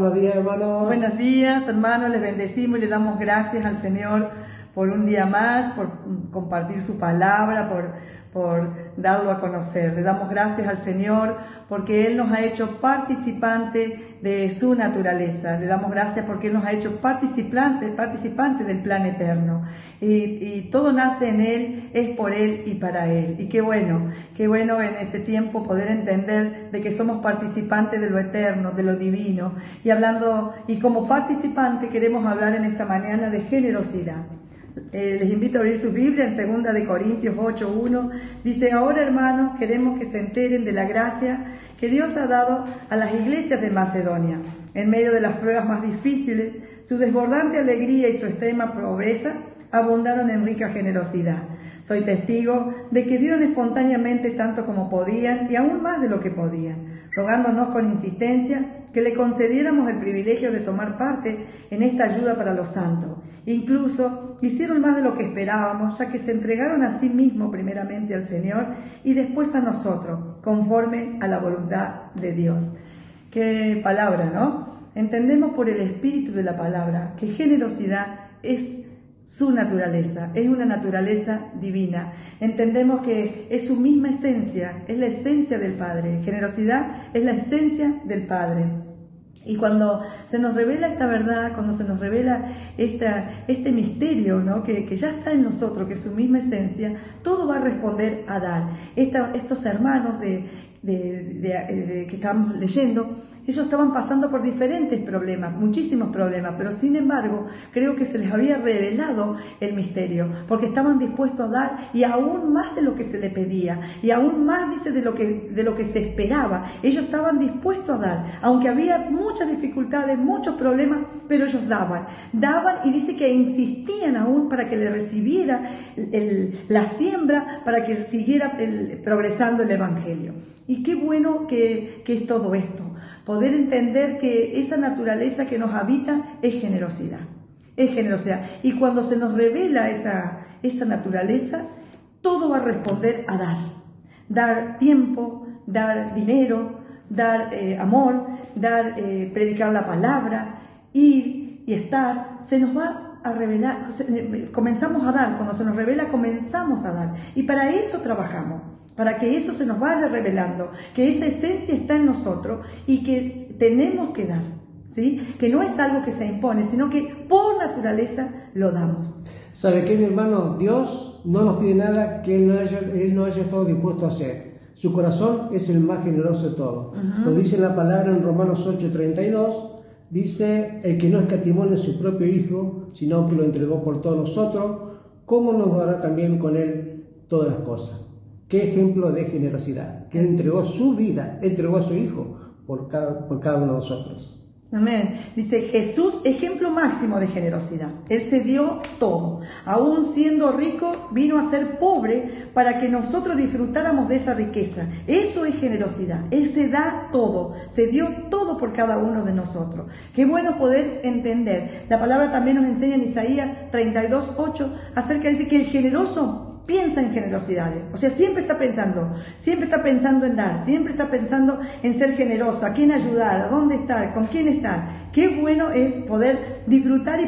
buenos días, hermanos. Buenos días, hermanos, les bendecimos y le damos gracias al Señor por un día más, por compartir su palabra, por darlo a conocer. Le damos gracias al Señor porque Él nos ha hecho participantes de su naturaleza. Le damos gracias porque Él nos ha hecho participantes del plan eterno. Y todo nace en Él, es por Él y para Él. Y qué bueno en este tiempo poder entender de que somos participantes de lo eterno, de lo divino. Y como participante queremos hablar en esta mañana de generosidad. Les invito a abrir su Biblia en 2 Corintios 8:1. Dice: ahora, hermanos, queremos que se enteren de la gracia que Dios ha dado a las iglesias de Macedonia. En medio de las pruebas más difíciles, su desbordante alegría y su extrema pobreza abundaron en rica generosidad. Soy testigo de que dieron espontáneamente tanto como podían y aún más de lo que podían, rogándonos con insistencia que le concediéramos el privilegio de tomar parte en esta ayuda para los santos. Incluso hicieron más de lo que esperábamos, ya que se entregaron a sí mismos primeramente al Señor y después a nosotros, conforme a la voluntad de Dios. Qué palabra, ¿no? Entendemos por el espíritu de la palabra que generosidad es su naturaleza, es una naturaleza divina. Entendemos que es su misma esencia, es la esencia del Padre. Generosidad es la esencia del Padre. Y cuando se nos revela esta verdad, cuando se nos revela este misterio, ¿no? que ya está en nosotros, que es su misma esencia, todo va a responder a dar. Estos hermanos que estábamos leyendo, ellos estaban pasando por diferentes problemas, muchísimos problemas, pero sin embargo creo que se les había revelado el misterio, porque estaban dispuestos a dar y aún más de lo que se le pedía, y aún más, dice, de lo que se esperaba. Ellos estaban dispuestos a dar, aunque había muchas dificultades, muchos problemas, pero ellos daban y dice que insistían aún para que le recibiera la siembra, para que siguiera progresando el Evangelio. Y qué bueno que es todo esto. Poder entender que esa naturaleza que nos habita es generosidad. Es generosidad. Y cuando se nos revela esa naturaleza, todo va a responder a dar. Dar tiempo, dar dinero, dar amor, predicar la palabra, ir y estar. Se nos va a revelar, comenzamos a dar. Cuando se nos revela, comenzamos a dar. Y para eso trabajamos. Para que eso se nos vaya revelando, que esa esencia está en nosotros y que tenemos que dar, ¿sí? Que no es algo que se impone, sino que por naturaleza lo damos. ¿Sabe qué, mi hermano? Dios no nos pide nada que Él no haya estado dispuesto a hacer. Su corazón es el más generoso de todos. Lo dice la palabra en Romanos 8:32. Dice: el que no escatimó en su propio Hijo, sino que lo entregó por todos nosotros, ¿cómo nos dará también con Él todas las cosas? Qué ejemplo de generosidad, que entregó su vida, entregó a su Hijo por cada uno de nosotros. Amén. Dice Jesús, ejemplo máximo de generosidad. Él se dio todo. Aún siendo rico, vino a ser pobre para que nosotros disfrutáramos de esa riqueza. Eso es generosidad. Él se da todo. Se dio todo por cada uno de nosotros. Qué bueno poder entender. La palabra también nos enseña en Isaías 32:8 acerca de que el generoso piensa en generosidades, o sea, siempre está pensando en dar, siempre está pensando en ser generoso, a quién ayudar, a dónde estar, con quién estar. Qué bueno es poder disfrutar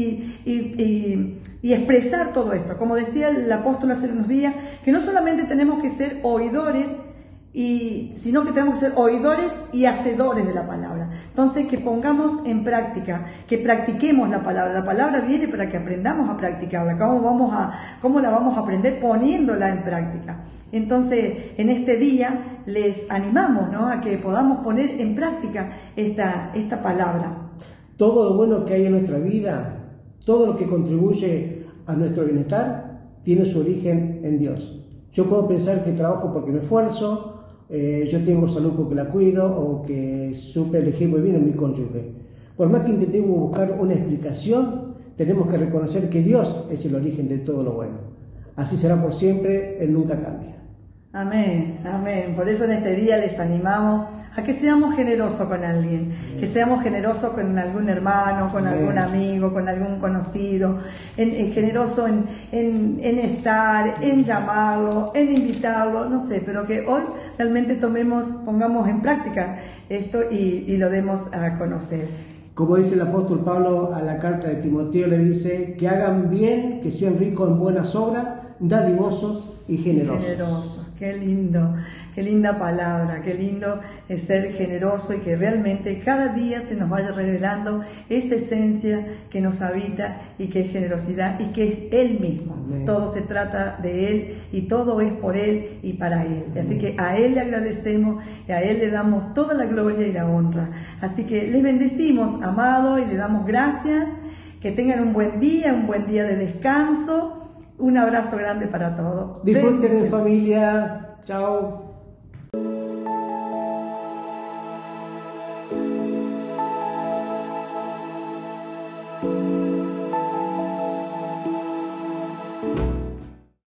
y expresar todo esto. Como decía el apóstol hace unos días, que no solamente tenemos que ser oidores, sino que tenemos que ser oidores y hacedores de la palabra. Entonces, que pongamos en práctica, que practiquemos la palabra. La palabra viene para que aprendamos a practicarla. ¿Cómo la vamos a aprender? Poniéndola en práctica. Entonces, en este día les animamos, ¿no?, a que podamos poner en práctica esta palabra. Todo lo bueno que hay en nuestra vida, todo lo que contribuye a nuestro bienestar, tiene su origen en Dios. Yo puedo pensar que trabajo porque me esfuerzo, yo tengo salud porque la cuido, o que supe elegir muy bien a mi cónyuge. Por más que intentemos buscar una explicación, tenemos que reconocer que Dios es el origen de todo lo bueno. Así será por siempre, Él nunca cambia. Amén, amén. Por eso en este día les animamos a que seamos generosos con alguien, que seamos generosos con algún hermano, con algún amigo, con algún conocido, generoso en estar, en llamarlo, en invitarlo, no sé, pero que hoy realmente pongamos en práctica esto y lo demos a conocer. Como dice el apóstol Pablo a la carta de Timoteo, le dice que hagan bien, que sean ricos en buenas obras, dadivosos y generosos. Generosos, qué lindo, qué linda palabra, qué lindo es ser generoso y que realmente cada día se nos vaya revelando esa esencia que nos habita y que es generosidad y que es Él mismo. Amén. Todo se trata de Él y todo es por Él y para Él. Así que a Él le agradecemos y a Él le damos toda la gloria y la honra. Así que les bendecimos, amado, y le damos gracias. Que tengan un buen día de descanso. Un abrazo grande para todos. Disfruten en familia. Chao.